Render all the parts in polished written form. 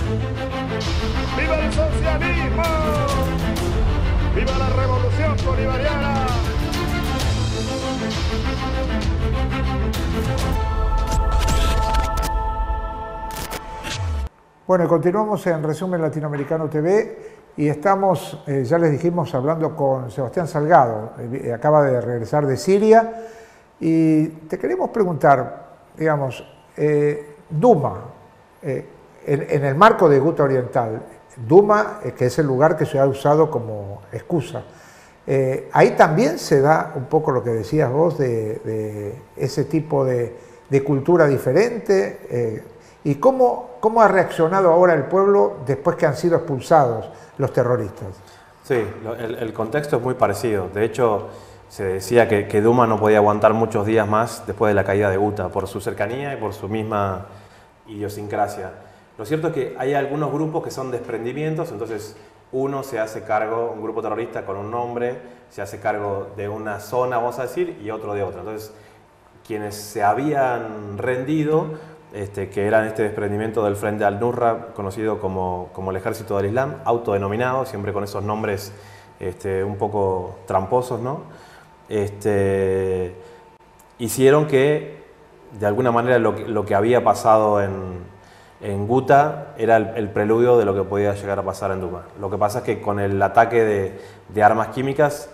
¡Viva el socialismo! ¡Viva la revolución bolivariana! Bueno, continuamos en Resumen Latinoamericano TV y estamos, ya les dijimos, hablando con Sebastián Salgado, acaba de regresar de Siria, y te queremos preguntar, digamos, Duma, en el marco de Guta Oriental, Duma, que es el lugar que se ha usado como excusa, ahí también se da un poco lo que decías vos de ese tipo de cultura diferente. ¿Y cómo ha reaccionado ahora el pueblo después que han sido expulsados los terroristas? Sí, el contexto es muy parecido. De hecho, se decía que Duma no podía aguantar muchos días más después de la caída de Guta, por su cercanía y por su misma idiosincrasia. Lo cierto es que hay algunos grupos que son desprendimientos, entonces uno se hace cargo, un grupo terrorista con un nombre, se hace cargo de una zona, vamos a decir, y otro de otra. Entonces, quienes se habían rendido, que eran este desprendimiento del Frente al-Nusra, conocido como el Ejército del Islam, autodenominado, siempre con esos nombres un poco tramposos, ¿no? Hicieron que, de alguna manera, lo que había pasado en Guta era el preludio de lo que podía llegar a pasar en Duma. Lo que pasa es que con el ataque de armas químicas,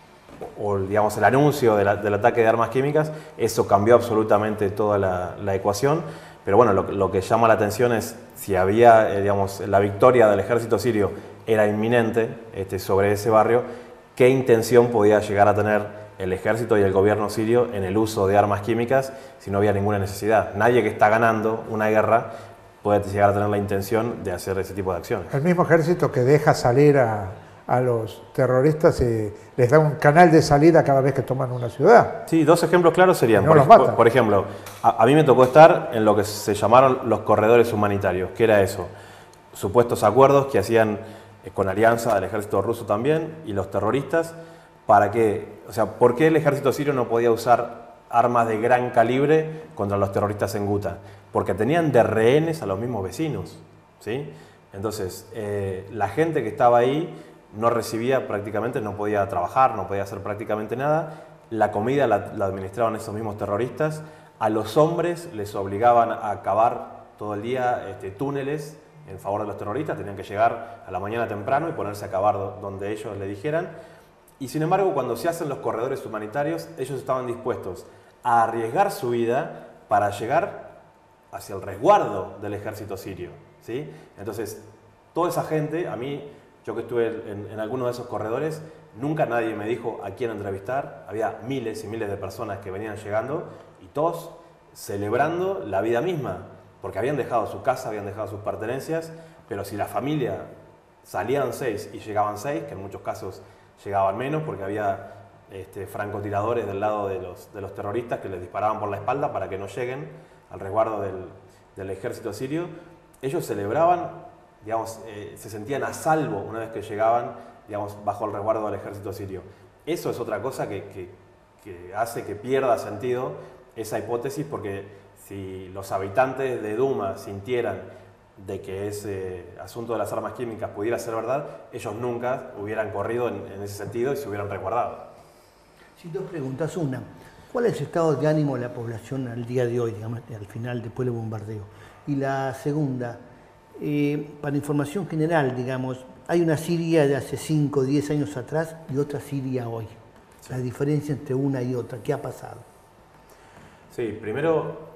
o digamos el anuncio del ataque de armas químicas, eso cambió absolutamente toda la ecuación. Pero bueno, lo que llama la atención es si había, digamos, la victoria del ejército sirio era inminente sobre ese barrio, qué intención podía llegar a tener el ejército y el gobierno sirio en el uso de armas químicas si no había ninguna necesidad. Nadie que está ganando una guerra puede llegar a tener la intención de hacer ese tipo de acciones. El mismo ejército que deja salir a los terroristas y les da un canal de salida cada vez que toman una ciudad. Sí, dos ejemplos claros serían, no por ejemplo, a mí me tocó estar en lo que se llamaron los corredores humanitarios. ¿Qué era eso? Supuestos acuerdos que hacían con alianza del ejército ruso también y los terroristas, para que, o sea, ¿por qué el ejército sirio no podía usar armas de gran calibre contra los terroristas en Guta? Porque tenían de rehenes a los mismos vecinos, ¿sí? Entonces, la gente que estaba ahí no recibía prácticamente, no podía trabajar, no podía hacer prácticamente nada. La comida la administraban esos mismos terroristas. A los hombres les obligaban a cavar todo el día túneles en favor de los terroristas. Tenían que llegar a la mañana temprano y ponerse a cavar donde ellos le dijeran. Y sin embargo, cuando se hacen los corredores humanitarios, ellos estaban dispuestos a arriesgar su vida para llegar hacia el resguardo del ejército sirio, ¿sí? Entonces, toda esa gente, a mí, yo que estuve en alguno de esos corredores, nunca nadie me dijo a quién entrevistar. Había miles y miles de personas que venían llegando y todos celebrando la vida misma, porque habían dejado su casa, habían dejado sus pertenencias, pero si la familia salían 6 y llegaban 6, que en muchos casos llegaban menos, porque había francotiradores del lado de los terroristas que les disparaban por la espalda para que no lleguen al resguardo del ejército sirio, ellos celebraban, digamos, se sentían a salvo una vez que llegaban, digamos, bajo el resguardo del ejército sirio. Eso es otra cosa que hace que pierda sentido esa hipótesis, porque si los habitantes de Duma sintieran de que ese asunto de las armas químicas pudiera ser verdad, ellos nunca hubieran corrido en ese sentido y se hubieran resguardado. Sí, dos preguntas. Una, ¿cuál es el estado de ánimo de la población al día de hoy, digamos, al final, después del bombardeo? Y la segunda, para información general, digamos, hay una Siria de hace 5 o 10 años atrás y otra Siria hoy. Sí. La diferencia entre una y otra, ¿qué ha pasado? Sí, primero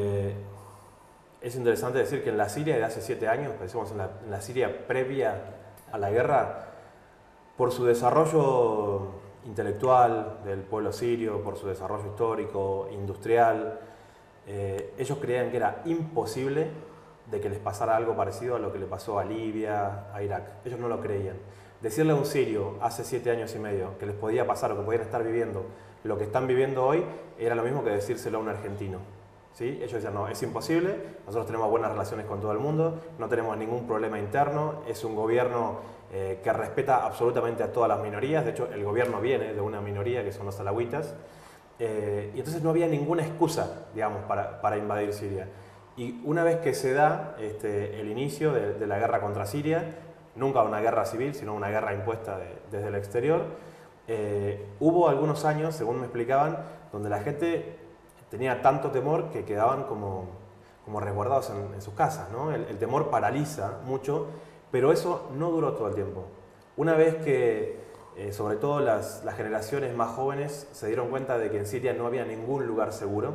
es interesante decir que en la Siria de hace 7 años, pensemos en la Siria previa a la guerra, por su desarrollo intelectual del pueblo sirio, por su desarrollo histórico, industrial, ellos creían que era imposible de que les pasara algo parecido a lo que le pasó a Libia, a Irak. Ellos no lo creían. Decirle a un sirio hace 7 años y medio que les podía pasar o que podían estar viviendo lo que están viviendo hoy era lo mismo que decírselo a un argentino, ¿sí? Ellos decían, no, es imposible, nosotros tenemos buenas relaciones con todo el mundo, no tenemos ningún problema interno, es un gobierno que respeta absolutamente a todas las minorías. De hecho, el gobierno viene de una minoría que son los alawitas, y entonces no había ninguna excusa, digamos, para invadir Siria. Y una vez que se da el inicio de la guerra contra Siria, nunca una guerra civil, sino una guerra impuesta desde el exterior, hubo algunos años, según me explicaban, donde la gente tenía tanto temor que quedaban como resguardados en sus casas, ¿no? El temor paraliza mucho, pero eso no duró todo el tiempo. Una vez que, sobre todo las generaciones más jóvenes, se dieron cuenta de que en Siria no había ningún lugar seguro,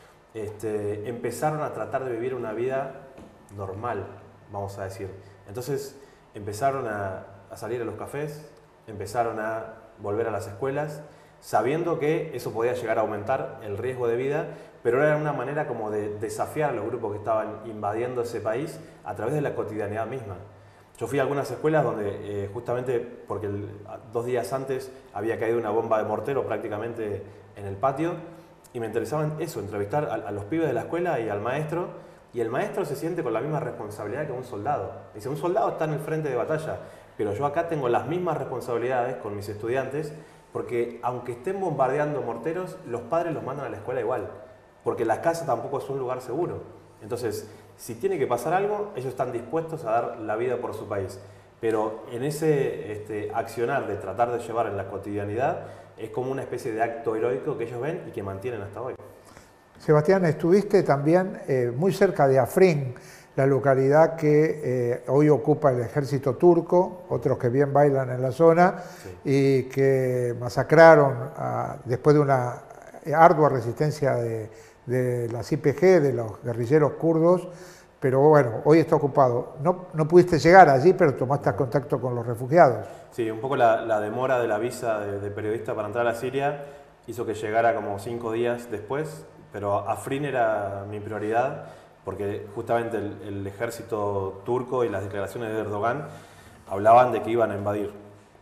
empezaron a tratar de vivir una vida normal, vamos a decir. Entonces empezaron a salir a los cafés, empezaron a volver a las escuelas, sabiendo que eso podía llegar a aumentar el riesgo de vida, pero era una manera como de desafiar a los grupos que estaban invadiendo ese país a través de la cotidianidad misma. Yo fui a algunas escuelas donde justamente porque 2 días antes había caído una bomba de mortero prácticamente en el patio, y me interesaba eso, entrevistar a los pibes de la escuela y al maestro, y el maestro se siente con la misma responsabilidad que un soldado. Dice, un soldado está en el frente de batalla, pero yo acá tengo las mismas responsabilidades con mis estudiantes, porque aunque estén bombardeando morteros, los padres los mandan a la escuela igual, porque la casa tampoco es un lugar seguro. Entonces, si tiene que pasar algo, ellos están dispuestos a dar la vida por su país. Pero en ese accionar de tratar de llevar en la cotidianidad, es como una especie de acto heroico que ellos ven y que mantienen hasta hoy. Sebastián, estuviste también muy cerca de Afrin, la localidad que hoy ocupa el ejército turco, otros que bien bailan en la zona, sí, y que masacraron después de una ardua resistencia de las YPG, de los guerrilleros kurdos, pero bueno, hoy está ocupado. No pudiste llegar allí, pero tomaste contacto con los refugiados. Sí, un poco la demora de la visa de periodista para entrar a Siria hizo que llegara como 5 días después, pero Afrin era mi prioridad, porque justamente el ejército turco y las declaraciones de Erdogan hablaban de que iban a invadir.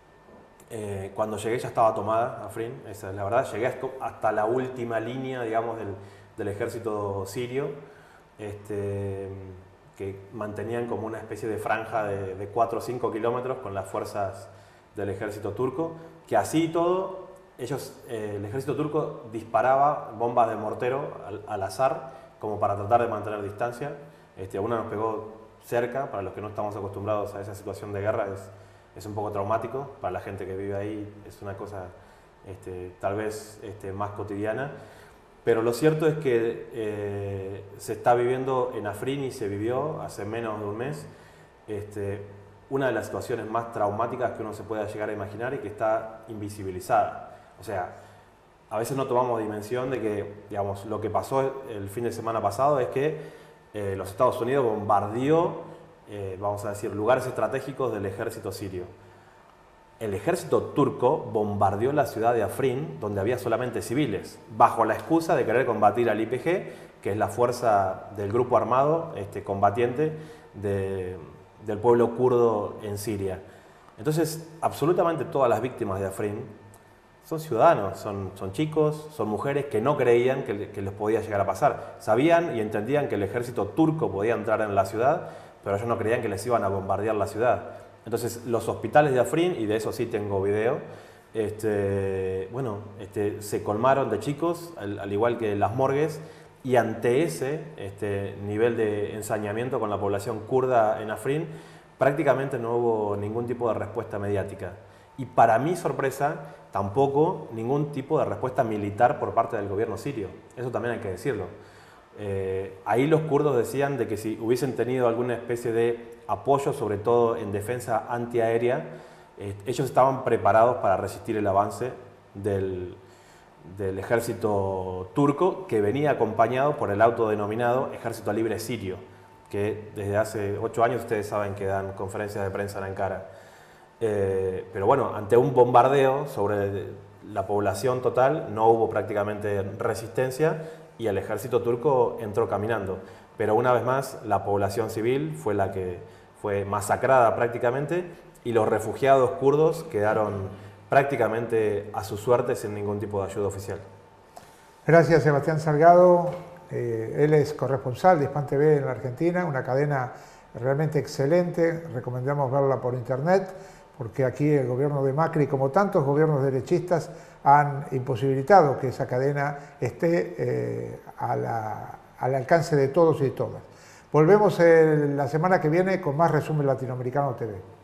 Cuando llegué ya estaba tomada Afrin, esa es la verdad, llegué hasta la última línea, digamos, del ejército sirio, que mantenían como una especie de franja de 4 o 5 kilómetros con las fuerzas del ejército turco, que así y todo, el ejército turco disparaba bombas de mortero al azar, como para tratar de mantener distancia. Una nos pegó cerca, para los que no estamos acostumbrados a esa situación de guerra, es un poco traumático, para la gente que vive ahí es una cosa tal vez más cotidiana. Pero lo cierto es que se está viviendo en Afrin y se vivió hace menos de un mes una de las situaciones más traumáticas que uno se pueda llegar a imaginar y que está invisibilizada. O sea, a veces no tomamos dimensión de que, digamos, lo que pasó el fin de semana pasado es que los Estados Unidos bombardeó, vamos a decir, lugares estratégicos del ejército sirio. El ejército turco bombardeó la ciudad de Afrin, donde había solamente civiles, bajo la excusa de querer combatir al YPG, que es la fuerza del grupo armado combatiente del pueblo kurdo en Siria. Entonces, absolutamente todas las víctimas de Afrin son ciudadanos, son chicos, son mujeres que no creían que les podía llegar a pasar. Sabían y entendían que el ejército turco podía entrar en la ciudad, pero ellos no creían que les iban a bombardear la ciudad. Entonces, los hospitales de Afrin, y de eso sí tengo video, se colmaron de chicos, al igual que las morgues, y ante ese nivel de ensañamiento con la población kurda en Afrin, prácticamente no hubo ningún tipo de respuesta mediática. Y para mi sorpresa, tampoco ningún tipo de respuesta militar por parte del gobierno sirio. Eso también hay que decirlo. Ahí los kurdos decían de que si hubiesen tenido alguna especie de apoyo, sobre todo en defensa antiaérea, ellos estaban preparados para resistir el avance del ejército turco, que venía acompañado por el autodenominado Ejército Libre Sirio, que desde hace 8 años ustedes saben que dan conferencias de prensa en Ankara. Pero bueno, ante un bombardeo sobre la población total no hubo prácticamente resistencia y el ejército turco entró caminando. Pero una vez más la población civil fue la que fue masacrada prácticamente y los refugiados kurdos quedaron prácticamente a su suerte sin ningún tipo de ayuda oficial. Gracias, Sebastián Salgado. Él es corresponsal de Hispan TV en la Argentina, una cadena realmente excelente. Recomendamos verla por internet, porque aquí el gobierno de Macri, como tantos gobiernos derechistas, han imposibilitado que esa cadena esté a al alcance de todos y de todas. Volvemos la semana que viene con más Resumen Latinoamericano TV.